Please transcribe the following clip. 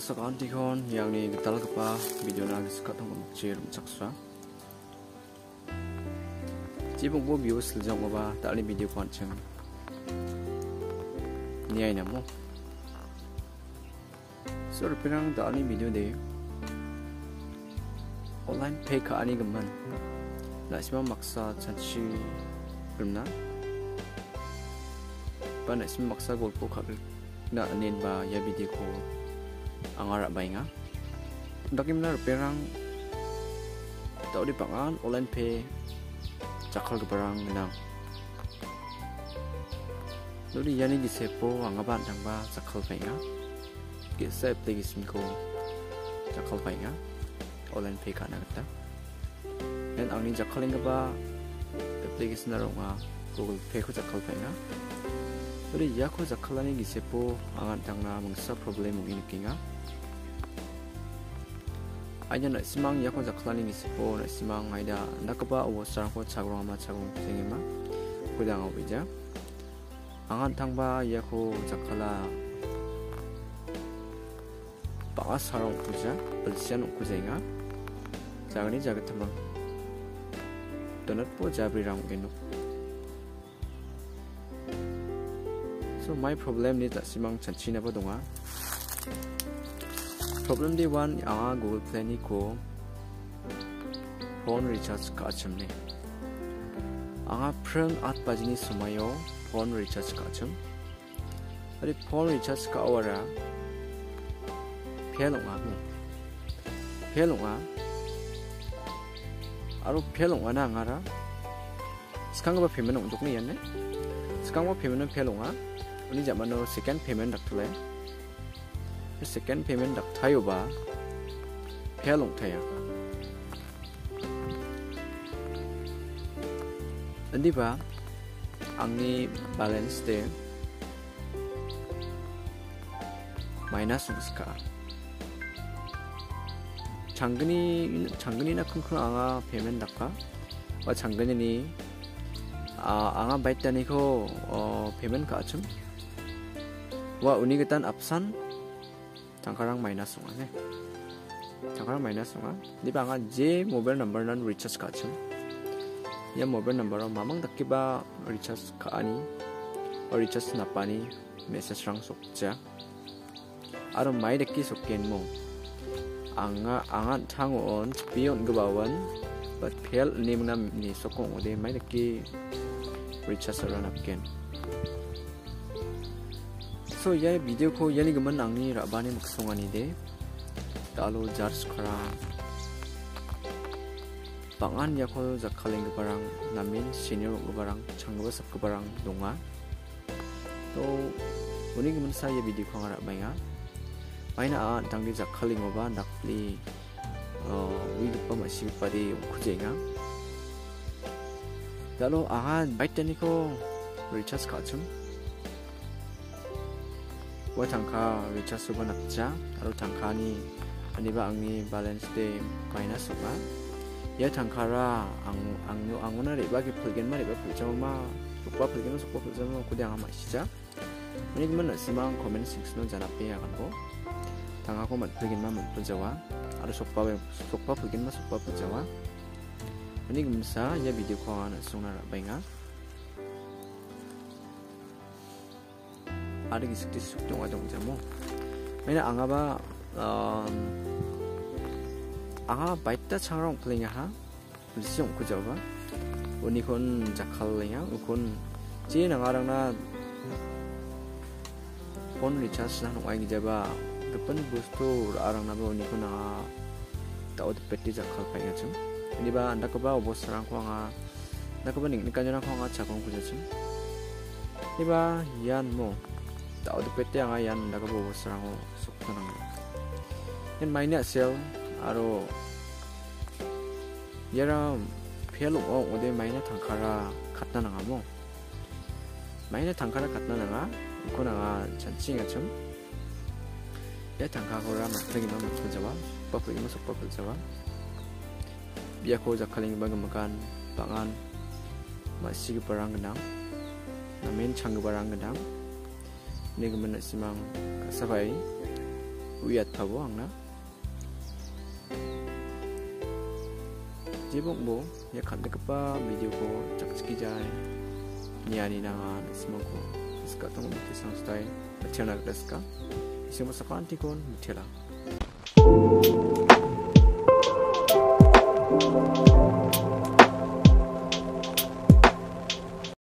masakan tihon yang ni getal kepa video na sekat tong mukjir maksaksa jibung bo views lejong ba tak ni video panceng ni ai namo so pirang tak ni video de online pay ka ani gaman na sima maksa chanchi primna pa na sima maksa golpo khabil na anin ba ya video ko angara bainga dakimna perang tau di pangan online pay cakal ke perang menang duri yani gisepo angaban tangba cakal bainga gise application ko cakal bainga online pay kana kata dan angni cakaling ba application na ronga Google Pay ko cakal bainga duri ya ko cakalani gisepo angan tangna mangsa problem mungkin kinga aja nak simang ya kon zaklani ngisipo nak simang aida nakaba awasar ko chagrong ama chagrong sengema kudang obija angan tangba ya ko zakala baas harong kuja belsian kujenga jagani jagatama donat po jabri rang genu so my problem ni tak simang chanchina ba donga problem di one anga Google Play ni ko phone recharge ka chamne anga prang at pajini sumayo phone recharge ka cham ari phone recharge ka awara phelonga aro phelonga na ngara skanga ba payment ong dokni yanne skanga ba payment phelonga uni jamano second payment daktle second payment dak tayo ba phelong thaya andi ba angni balance de minus uska 장근이 나 쿵쿵 앙아 payment dakka wa 장근이 ni 앙아 baitani ko payment ka achum wa unigetan apsan 장가랑 마이너스 네 장가랑 마이너스 니 방아 제 모바일 넘버는 리차스 가츠 야 모바일 넘버로 마망 닥기바 리차스 가 아니 리차스 나빠니 메시지랑 속자 아로 마이 닥기 속겐 모 앙아 탕온 비온 그바원 but 펠 님나 니 속공 오데 마이 닥기 리차스로 납겐 so ya video ko yani gaman angni rabani maksongani de talo jars khara pangan ya ko zakhaling barang namin senior barang changba sab barang donga to uni gaman sa ya video ko ngara bainga baina a tangdi zakhaling ba nakli wi pa masi padi khujenga talo aha baitani ko recharge kachum wa tangka recharge suba nakja aro tangkani aniba angni balance de minus suba ya tangkara anguna reba ke pulgen ma reba puljama sukpa puljama kudang ama sija mani gimana simang comment section no janape ya kan ko tangako mat pulgen ma puljawa aro sukpa pulgen ma sukpa puljawa mani gimsa ya video ko ana sungna bainga ada gisikti sukdong adong jamo maina angaba anga baita changrong plinga ha bulsiong kujawa unikon jakhallenga ukon je nangarang na phone recharge na ngai gijaba gepan bustu arang na ba unikon na taud petti jakhal painga chum ini ba anda ba obosrang ko anga nakaba ning kanjana ko anga chakong kujachum ini ba yan mo tao de pete anga yan daga bo sarang suktanang en maina sel aro yara phelo ode maina thangkara khatna nanga mo maina thangkara khatna nanga ikona chancinga chum ya thangka gora matlegi ma mutjawa paplegi ma sokpa puljawa biya ko jakhaling bangamakan pangan masigi parang gendang namen chang barang gendang ni gemen simang kasabai uyat pabo angna jebok bo ya khande kapa video ko chakchiki jai niani nangan smogo ska tong miti sangstai machana graska isimo sakanti kon mithela